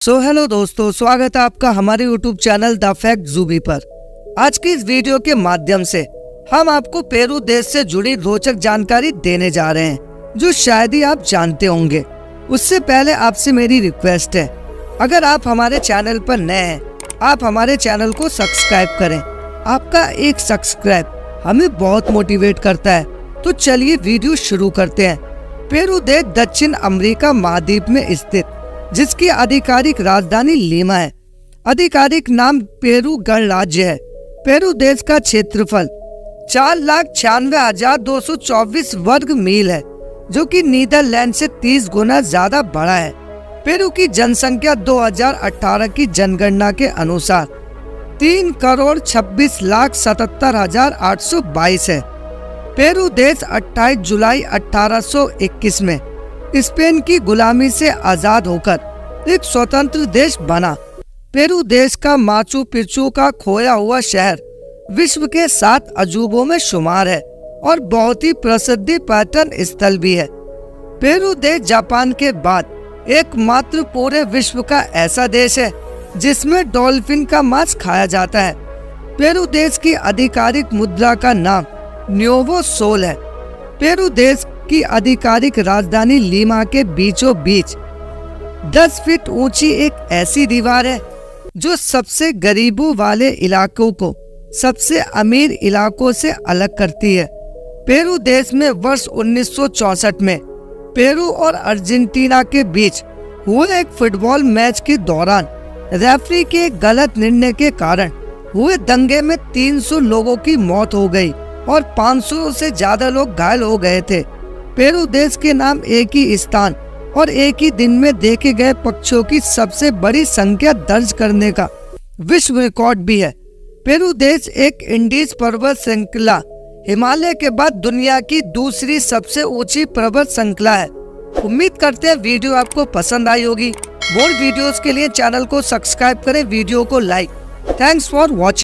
Hello दोस्तों, स्वागत है आपका हमारे YouTube channel the fact Zubi पर। आज की इस वीडियो के माध्यम से हम आपको पेरू देश से जुड़ी रोचक जानकारी देने जा रहे हैं, जो शायद ही आप जानते होंगे। उससे पहले आपसे मेरी रिक्वेस्ट है, अगर आप हमारे चैनल पर नए हैं, आप हमारे चैनल को सब्सक्राइब करें। आपका एक सब्सक्राइब हमें बहुत मोटिवेट करता है। तो चलिए वीडियो शुरू करते हैं। पेरू देश दक्षिण अमेरिका महाद्वीप में स्थित, जिसकी आधिकारिक राजधानी लीमा है। आधिकारिक नाम पेरू गणराज्य है। पेरू देश का क्षेत्रफल 4,96,224 वर्ग मील है, जो कि नीदरलैंड से 30 गुना ज्यादा बड़ा है। पेरू की जनसंख्या 2018 की जनगणना के अनुसार 3,26,77,822 है। पेरू देश 28 जुलाई 1821 में स्पेन की गुलामी से आजाद होकर एक स्वतंत्र देश बना। पेरू देश का माचू पिच्चू का खोया हुआ शहर विश्व के 7 अजूबों में शुमार है और बहुत ही प्रसिद्ध पर्यटन स्थल भी है। पेरू देश जापान के बाद एकमात्र पूरे विश्व का ऐसा देश है जिसमें डॉल्फिन का मांस खाया जाता है। पेरू देश की आधिकारिक मुद्रा का नाम न्यूवो सोल है। पेरू देश की आधिकारिक राजधानी लीमा के बीचों बीच 10 फीट ऊंची एक ऐसी दीवार है जो सबसे गरीबों वाले इलाकों को सबसे अमीर इलाकों से अलग करती है। पेरू देश में वर्ष 1964 में पेरू और अर्जेंटीना के बीच हुए एक फुटबॉल मैच के दौरान रेफरी के गलत निर्णय के कारण हुए दंगे में 300 लोगों की मौत हो गई और 500 से ज्यादा लोग घायल हो गए थे। पेरू देश के नाम एक ही स्थान और एक ही दिन में देखे गए पक्षियों की सबसे बड़ी संख्या दर्ज करने का विश्व रिकॉर्ड भी है। पेरू देश एक इंडीज पर्वत श्रृंखला हिमालय के बाद दुनिया की दूसरी सबसे ऊंची पर्वत श्रृंखला है। उम्मीद करते हैं वीडियो आपको पसंद आई होगी। मोर वीडियोस के लिए चैनल को सब्सक्राइब करें, वीडियो को लाइक। Thanks for watching.